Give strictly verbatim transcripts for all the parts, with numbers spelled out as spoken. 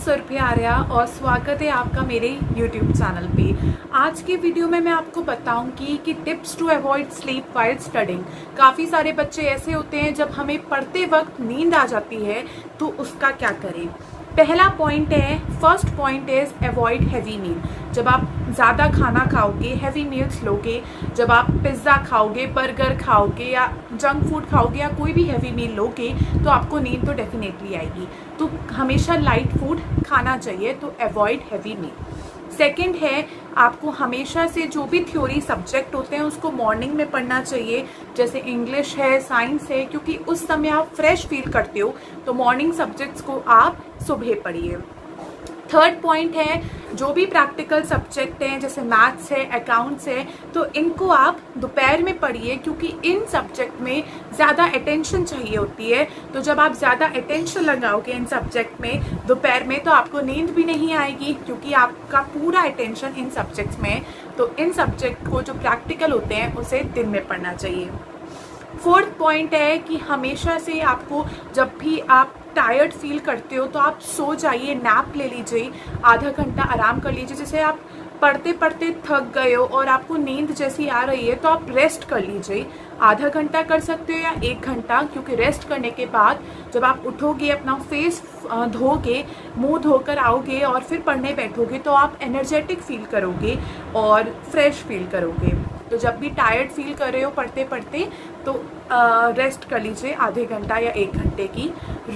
सुरभि आर्या और स्वागत है आपका मेरे यूट्यूब चैनल पे। आज की वीडियो में मैं आपको बताऊंगी कि tips to avoid sleep while studying. काफ़ी सारे बच्चे ऐसे होते हैं जब हमें पढ़ते वक्त नींद आ जाती है तो उसका क्या करें। पहला पॉइंट है, first point is avoid heavy meal. जब आप ज़्यादा खाना खाओगे, हैवी मील्स लोगे, जब आप पिज़्ज़ा खाओगे, बर्गर खाओगे या जंक फूड खाओगे या कोई भी हैवी मील लोगे तो आपको नींद तो डेफिनेटली आएगी। तो हमेशा लाइट फूड खाना चाहिए, तो अवॉइड हैवी मील। सेकंड है, आपको हमेशा से जो भी थ्योरी सब्जेक्ट होते हैं उसको मॉर्निंग में पढ़ना चाहिए, जैसे इंग्लिश है, साइंस है, क्योंकि उस समय आप फ्रेश फील करते हो, तो मॉर्निंग सब्जेक्ट्स को आप सुबह पढ़िए। थर्ड पॉइंट है, जो भी प्रैक्टिकल सब्जेक्ट हैं जैसे मैथ्स है, अकाउंट्स है, तो इनको आप दोपहर में पढ़िए, क्योंकि इन सब्जेक्ट में ज़्यादा अटेंशन चाहिए होती है। तो जब आप ज़्यादा अटेंशन लगाओगे इन सब्जेक्ट में दोपहर में तो आपको नींद भी नहीं आएगी, क्योंकि आपका पूरा अटेंशन इन सब्जेक्ट्स में है। तो इन सब्जेक्ट को जो प्रैक्टिकल होते हैं उसे दिन में पढ़ना चाहिए। फोर्थ पॉइंट है कि हमेशा से आपको जब भी आप टायर्ड फील करते हो तो आप सो जाइए, नैप ले लीजिए, आधा घंटा आराम कर लीजिए। जैसे आप पढ़ते पढ़ते थक गए हो और आपको नींद जैसी आ रही है तो आप रेस्ट कर लीजिए। आधा घंटा कर सकते हो या एक घंटा, क्योंकि रेस्ट करने के बाद जब आप उठोगे, अपना फेस धोगे, मुंह धोकर आओगे और फिर पढ़ने बैठोगे तो आप एनर्जेटिक फील करोगे और फ्रेश फील करोगे। तो जब भी टायर्ड फील कर रहे हो पढ़ते पढ़ते तो रेस्ट कर लीजिए आधे घंटा या एक घंटे की।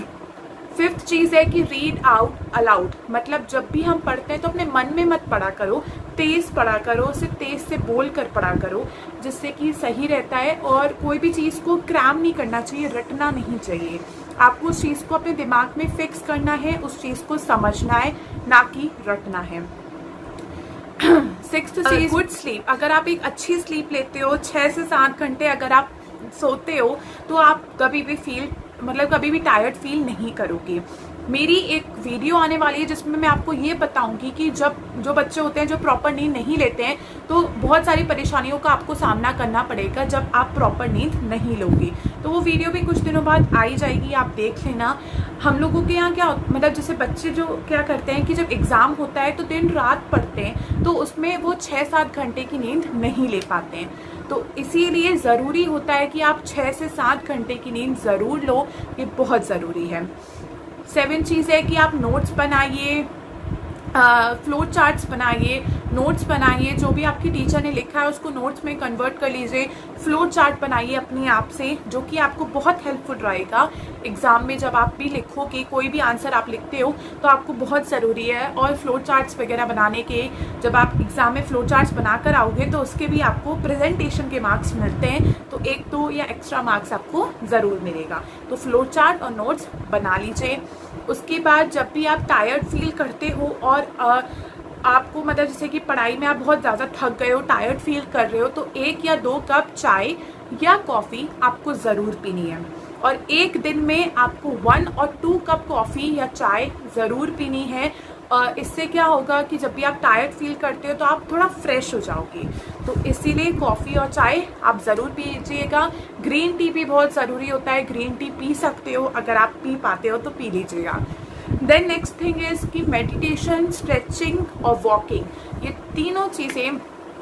फिफ्थ चीज़ है कि रीड आउट अलाउड, मतलब जब भी हम पढ़ते हैं तो अपने मन में मत पढ़ा करो, तेज़ पढ़ा करो, उसे तेज़ से बोल कर पढ़ा करो, जिससे कि सही रहता है। और कोई भी चीज़ को क्रैम नहीं करना चाहिए, रटना नहीं चाहिए। आपको उस चीज़ को अपने दिमाग में फिक्स करना है, उस चीज़ को समझना है, ना कि रटना है। सिक्स्थ चीज, गुड स्लीप। अगर आप एक अच्छी स्लीप लेते हो, छः से सात घंटे अगर आप सोते हो तो आप कभी भी फील मतलब कभी भी टायर्ड फील नहीं करोगे। मेरी एक वीडियो आने वाली है जिसमें मैं आपको ये बताऊंगी कि जब जो बच्चे होते हैं जो प्रॉपर नींद नहीं लेते हैं तो बहुत सारी परेशानियों का आपको सामना करना पड़ेगा जब आप प्रॉपर नींद नहीं लोगे। तो वो वीडियो भी कुछ दिनों बाद आई जाएगी, आप देख लेना। हम लोगों के यहाँ क्या मतलब जैसे बच्चे जो क्या करते हैं कि जब एग्ज़ाम होता है तो दिन रात पढ़ते हैं, तो उसमें वो छः सात घंटे की नींद नहीं ले पाते हैं। तो इसीलिए ज़रूरी होता है कि आप छः से सात घंटे की नींद ज़रूर लो, ये बहुत ज़रूरी है। सेवन चीज़ है कि आप नोट्स बनाइए, फ्लो चार्ट्स बनाइए, नोट्स बनाइए, जो भी आपकी टीचर ने लिखा है उसको नोट्स में कन्वर्ट कर लीजिए। फ्लो चार्ट बनाइए अपने आप से, जो कि आपको बहुत हेल्पफुल रहेगा एग्ज़ाम में। जब आप भी लिखोगे, कोई भी आंसर आप लिखते हो तो आपको बहुत ज़रूरी है। और फ्लो चार्ट्स वगैरह बनाने के, जब आप एग्ज़ाम में फ्लो चार्ट्स बनाकर आओगे तो उसके भी आपको प्रेजेंटेशन के मार्क्स मिलते हैं, तो एक दो या एक्स्ट्रा मार्क्स आपको ज़रूर मिलेगा। तो फ्लो चार्ट और नोट्स बना लीजिए। उसके बाद जब भी आप टायर्ड फील करते हो और आ, आपको मतलब जैसे कि पढ़ाई में आप बहुत ज़्यादा थक गए हो, टायर्ड फील कर रहे हो, तो एक या दो कप चाय या कॉफ़ी आपको ज़रूर पीनी है। और एक दिन में आपको वन और टू कप कॉफ़ी या चाय ज़रूर पीनी है। और इससे क्या होगा कि जब भी आप टायर्ड फील करते हो तो आप थोड़ा फ्रेश हो जाओगे। तो इसीलिए कॉफ़ी और चाय आप ज़रूर पीजिएगा। ग्रीन टी भी बहुत ज़रूरी होता है, ग्रीन टी पी सकते हो, अगर आप पी पाते हो तो पी लीजिएगा। देन नेक्स्ट थिंग इज़ कि मेडिटेशन, स्ट्रेचिंग और वॉकिंग, ये तीनों चीज़ें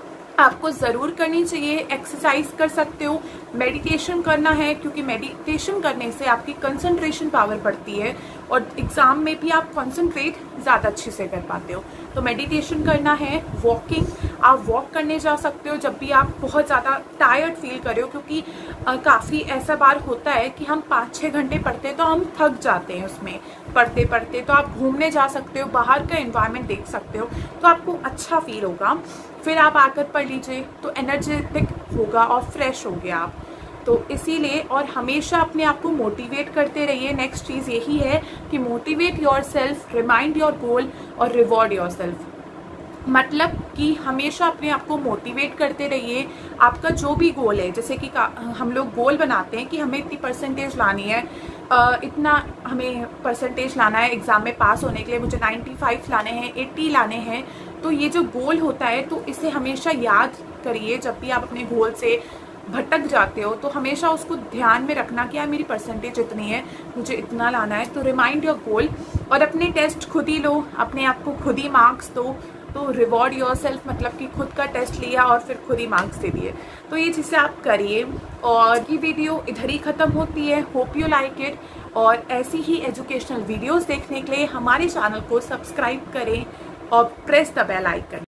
आपको ज़रूर करनी चाहिए। एक्सरसाइज कर सकते हो, मेडिटेशन करना है, क्योंकि मेडिटेशन करने से आपकी कंसंट्रेशन पावर बढ़ती है और एग्ज़ाम में भी आप कंसंट्रेट ज़्यादा अच्छे से कर पाते हो। तो मेडिटेशन करना है। वॉकिंग, आप वॉक करने जा सकते हो जब भी आप बहुत ज़्यादा टायर्ड फील कर रहे हो, क्योंकि काफ़ी ऐसा बार होता है कि हम पाँच छः घंटे पढ़ते हैं तो हम थक जाते हैं उसमें पढ़ते पढ़ते। तो आप घूमने जा सकते हो, बाहर का एनवायरनमेंट देख सकते हो, तो आपको अच्छा फील होगा। फिर आप आकर पढ़ लीजिए तो एनर्जेटिक होगा और फ्रेश हो गया आप। तो इसीलिए और हमेशा अपने आप को मोटिवेट करते रहिए। नेक्स्ट चीज़ यही है कि motivate yourself, remind your goal और रिवॉर्ड योर सेल्फ। मतलब कि हमेशा अपने आप को मोटिवेट करते रहिए। आपका जो भी गोल है, जैसे कि हम लोग गोल बनाते हैं कि हमें इतनी परसेंटेज लानी है, इतना हमें परसेंटेज लाना है एग्ज़ाम में पास होने के लिए, मुझे पचानवे लाने हैं, अस्सी लाने हैं। तो ये जो गोल होता है तो इसे हमेशा याद करिए जब भी आप अपने गोल से भटक जाते हो तो हमेशा उसको ध्यान में रखना कि यार मेरी परसेंटेज इतनी है, मुझे इतना लाना है। तो रिमाइंड योर गोल और अपने टेस्ट खुद ही लो, अपने आप को खुद ही मार्क्स दो। तो रिवॉर्ड योर सेल्फ, मतलब कि खुद का टेस्ट लिया और फिर खुद ही मार्क्स दे दिए। तो ये चीज़ें आप करिए। और ये वीडियो इधर ही ख़त्म होती है। Hope you like it. और ऐसी ही एजुकेशनल वीडियोस देखने के लिए हमारे चैनल को सब्सक्राइब करें और प्रेस द बेल आइकन।